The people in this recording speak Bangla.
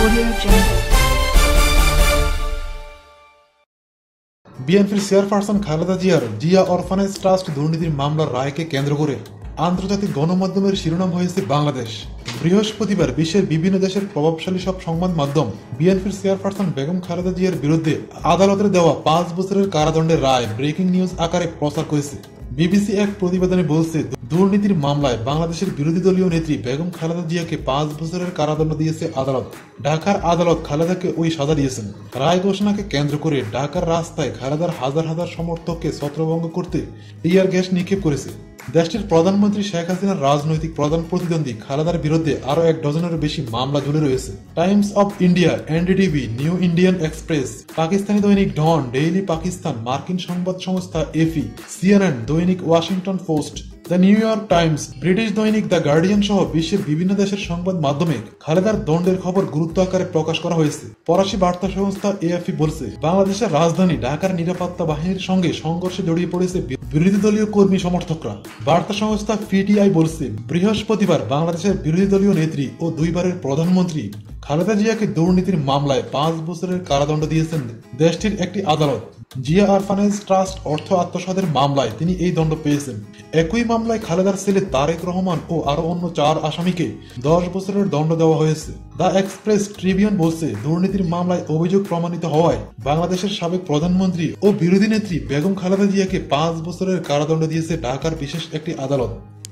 বিএনপির চেয়ারপারসন খালেদা জিয়ার জিয়া অরফানেজ ট্রাস্ট দুর্নীতির মামলার রায়কে কেন্দ্র করে আন্তর্জাতিক গণমাধ্যমের শিরোনাম হয়েছে বাংলাদেশ। বৃহস্পতিবার বিশ্বের বিভিন্ন দেশের প্রভাবশালী সব সংবাদ মাধ্যম বিএনপির চেয়ারপারসন বেগম খালেদা জিয়ার বিরুদ্ধে আদালতের দেওয়া 5 বছরের কারাদণ্ডের রায় ব্রেকিং নিউজ আকারে প্রচার করেছে। বিবিসি এক প্রতিবেদনে বলছে, দুর্নীতির মামলায় বাংলাদেশের বিরোধী দলীয় নেত্রী বেগম খালেদা জিয়াকে 5 বছরের কারাদণ্ড দিয়েছে আদালত। ঢাকার আদালত খালেদাকে ওই সাজা দিয়েছেন। রায় ঘোষণাকে কেন্দ্র করে ঢাকার রাস্তায় খালেদার হাজার হাজার সমর্থককে ছত্রভঙ্গ করতে টিয়ার গ্যাস নিক্ষেপ করেছে। দেশটির প্রধানমন্ত্রী শেখ হাসিনার রাজনৈতিক প্রধান প্রতিদ্বন্দ্বী খালেদার বিরুদ্ধে আরো 1 ডজনেরও বেশি মামলা ঝুলে রয়েছে। Times of India, NDTV, New Indian Express, Pakistani দৈনিক ডন, ডেইলি পাকিস্তান, মার্কিন সংবাদ সংস্থা এফি, সিএনএন, দৈনিক Washington Post, the New York Times, British দৈনিক দ্য গার্ডিয়ান সহ বিশ্বের বিভিন্ন দেশের সংবাদ মাধ্যমে খালেদার দণ্ডের খবর গুরুত্ব আকারে প্রকাশ করা হয়েছে। ফরাসি বার্তা সংস্থা এএফপি বলছে, বাংলাদেশের রাজধানী ঢাকার নিরাপত্তা বাহিনীর সঙ্গে সংঘর্ষে জড়িয়ে পড়েছে বিরোধী দলীয় কর্মী সমর্থকরা। বার্তা সংস্থা পিটিআই বলছে, বৃহস্পতিবার বাংলাদেশের বিরোধী দলীয় নেত্রী ও 2 বারের প্রধানমন্ত্রী খালেদা জিয়াকে দুর্নীতির মামলায় 5 বছরের কারাদণ্ড দিয়েছেন দেশটির একটি আদালত। জিয়া অরফানেজ ট্রাস্ট অর্থ আত্মসাতের মামলায় তিনি এই দণ্ড পেয়েছেন। একই মামলায় খালেদার ছেলে তারেক রহমান ও আরো অন্য 4 আসামিকে 10 বছরের দণ্ড দেওয়া হয়েছে। দ্য এক্সপ্রেস ট্রিবিউন বলছে, দুর্নীতির মামলায় অভিযোগ প্রমাণিত হওয়ায় বাংলাদেশের সাবেক প্রধানমন্ত্রী ও বিরোধী নেত্রী বেগম খালেদা জিয়াকে 5 বছরের কারাদণ্ড দিয়েছে ঢাকার বিশেষ একটি আদালত।